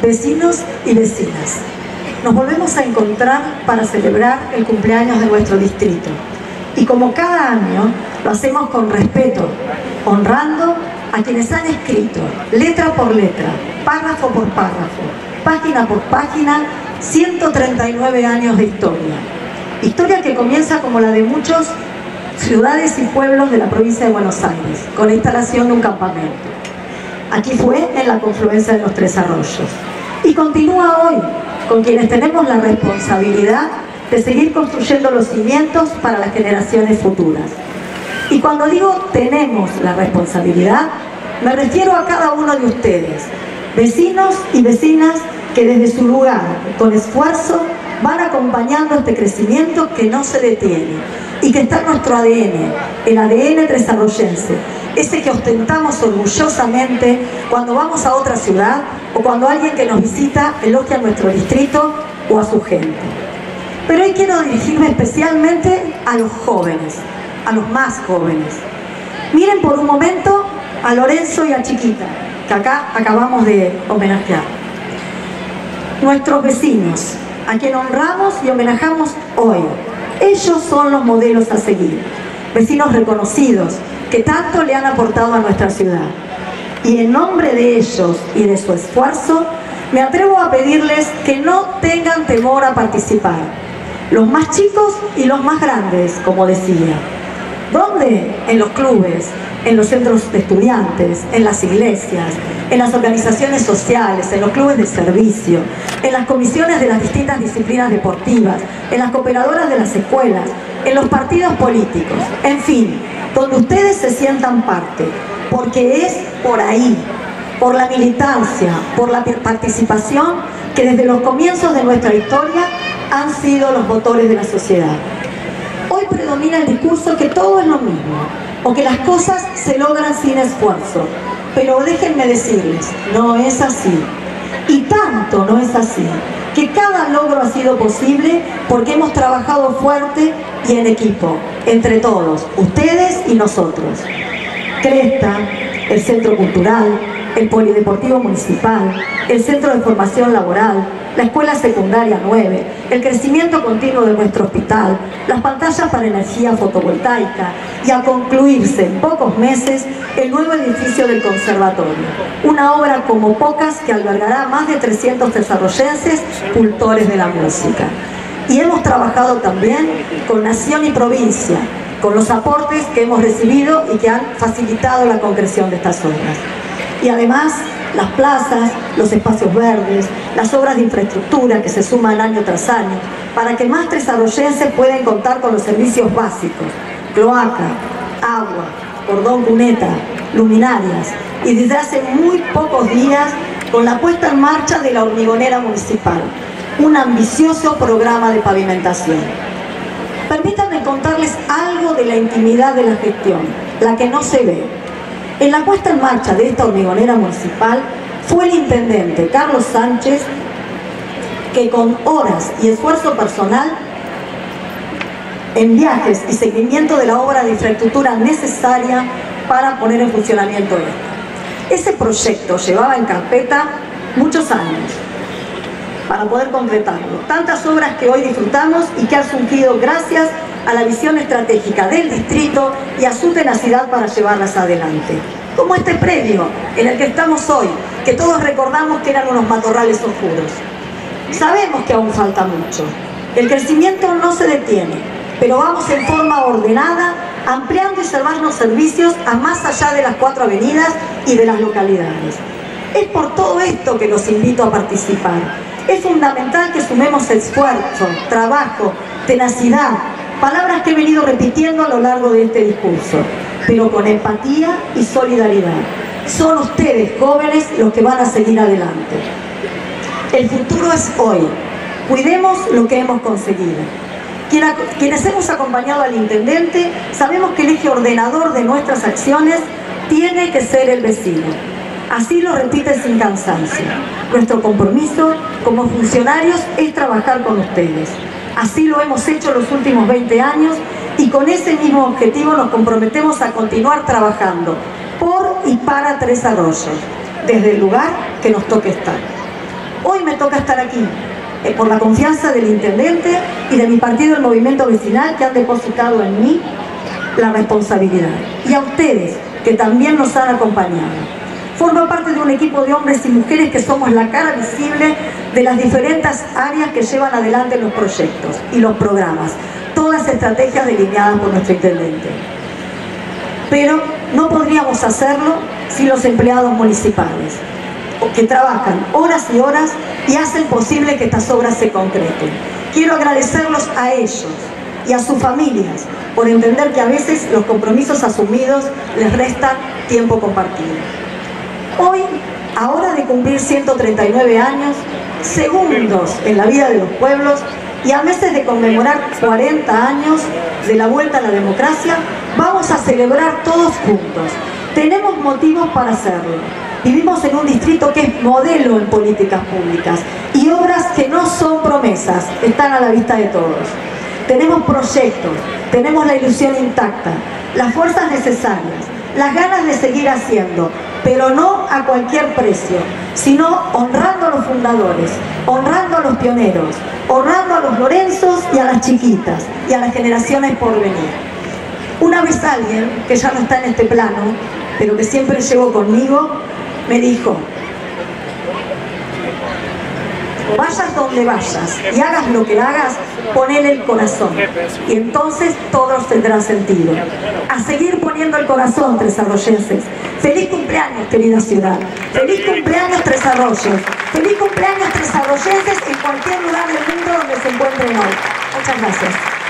Vecinos y vecinas, nos volvemos a encontrar para celebrar el cumpleaños de nuestro distrito. Y como cada año, lo hacemos con respeto, honrando a quienes han escrito, letra por letra, párrafo por párrafo, página por página, 139 años de historia. Historia que comienza como la de muchas ciudades y pueblos de la provincia de Buenos Aires, con la instalación de un campamento. Aquí fue en la confluencia de los Tres Arroyos. Y continúa hoy, con quienes tenemos la responsabilidad de seguir construyendo los cimientos para las generaciones futuras. Y cuando digo tenemos la responsabilidad, me refiero a cada uno de ustedes, vecinos y vecinas que desde su lugar, con esfuerzo, van acompañando este crecimiento que no se detiene y que está en nuestro ADN, el ADN tresarroyense, ese que ostentamos orgullosamente cuando vamos a otra ciudad o cuando alguien que nos visita elogia a nuestro distrito o a su gente. Pero hoy quiero dirigirme especialmente a los jóvenes, a los más jóvenes. Miren por un momento a Lorenzo y a Chiquita, que acá acabamos de homenajear. Nuestros vecinos, a quien honramos y homenajamos hoy. Ellos son los modelos a seguir, vecinos reconocidos que tanto le han aportado a nuestra ciudad. Y en nombre de ellos y de su esfuerzo, me atrevo a pedirles que no tengan temor a participar. Los más chicos y los más grandes, como decía. ¿Dónde? En los clubes, en los centros de estudiantes, en las iglesias, en las organizaciones sociales, en los clubes de servicio, en las comisiones de las distintas disciplinas deportivas, en las cooperadoras de las escuelas, en los partidos políticos, en fin, donde ustedes se sientan parte, porque es por ahí, por la militancia, por la participación, que desde los comienzos de nuestra historia han sido los motores de la sociedad. Hoy predomina el discurso que todo es lo mismo, o que las cosas se logran sin esfuerzo. Pero déjenme decirles, no es así. Y tanto no es así, que cada logro ha sido posible porque hemos trabajado fuerte y en equipo, entre todos, ustedes y nosotros. Cresta, el Centro Cultural, el Polideportivo Municipal, el Centro de Formación Laboral, la Escuela Secundaria 9, el crecimiento continuo de nuestro hospital, las pantallas para energía fotovoltaica y a concluirse en pocos meses el nuevo edificio del conservatorio. Una obra como pocas que albergará más de 300 tresarroyenses cultores de la música. Y hemos trabajado también con Nación y Provincia, con los aportes que hemos recibido y que han facilitado la concreción de estas obras. Y además, las plazas, los espacios verdes, las obras de infraestructura que se suman año tras año, para que más tresarroyenses puedan contar con los servicios básicos, cloaca, agua, cordón cuneta, luminarias, y desde hace muy pocos días con la puesta en marcha de la hormigonera municipal, un ambicioso programa de pavimentación. Permítanme contarles algo de la intimidad de la gestión, la que no se ve. En la puesta en marcha de esta hormigonera municipal fue el intendente Carlos Sánchez que con horas y esfuerzo personal en viajes y seguimiento de la obra de infraestructura necesaria para poner en funcionamiento esta. Ese proyecto llevaba en carpeta muchos años para poder concretarlo. Tantas obras que hoy disfrutamos y que han surgido gracias a la visión estratégica del distrito y a su tenacidad para llevarlas adelante. Como este predio en el que estamos hoy, que todos recordamos que eran unos matorrales oscuros. Sabemos que aún falta mucho. El crecimiento no se detiene, pero vamos en forma ordenada, ampliando y llevando servicios a más allá de las 4 avenidas y de las localidades. Es por todo esto que los invito a participar. Es fundamental que sumemos esfuerzo, trabajo, tenacidad, palabras que he venido repitiendo a lo largo de este discurso, pero con empatía y solidaridad. Son ustedes, jóvenes, los que van a seguir adelante. El futuro es hoy. Cuidemos lo que hemos conseguido. Quienes hemos acompañado al intendente, sabemos que el eje ordenador de nuestras acciones tiene que ser el vecino. Así lo repiten sin cansancio. Nuestro compromiso como funcionarios es trabajar con ustedes. Así lo hemos hecho los últimos 20 años y con ese mismo objetivo nos comprometemos a continuar trabajando por y para Tres Arroyos, desde el lugar que nos toque estar. Hoy me toca estar aquí, por la confianza del intendente y de mi partido, el Movimiento Vecinal, que han depositado en mí la responsabilidad. Y a ustedes, que también nos han acompañado. Formo parte de un equipo de hombres y mujeres que somos la cara visible de las diferentes áreas que llevan adelante los proyectos y los programas, todas estrategias delineadas por nuestro intendente. Pero no podríamos hacerlo sin los empleados municipales, que trabajan horas y horas y hacen posible que estas obras se concreten. Quiero agradecerlos a ellos y a sus familias por entender que a veces los compromisos asumidos les restan tiempo compartido. Hoy, a hora de cumplir 139 años, segundos en la vida de los pueblos y a meses de conmemorar 40 años de la vuelta a la democracia, vamos a celebrar todos juntos. Tenemos motivos para hacerlo. Vivimos en un distrito que es modelo en políticas públicas y obras que no son promesas, están a la vista de todos. Tenemos proyectos, tenemos la ilusión intacta, las fuerzas necesarias, las ganas de seguir haciendo, pero no a cualquier precio, sino honrando a los fundadores, honrando a los pioneros, honrando a los Lorenzos y a las chiquitas y a las generaciones por venir. Una vez alguien, que ya no está en este plano, pero que siempre llegó conmigo, me dijo: vayas donde vayas y hagas lo que hagas, ponele el corazón y entonces todo tendrá sentido. A seguir poniendo el corazón, tresarroyenses. Feliz cumpleaños, querida ciudad. Feliz cumpleaños, Tres Arroyos. Feliz cumpleaños, tresarroyenses, en cualquier lugar del mundo donde se encuentren hoy. Muchas gracias.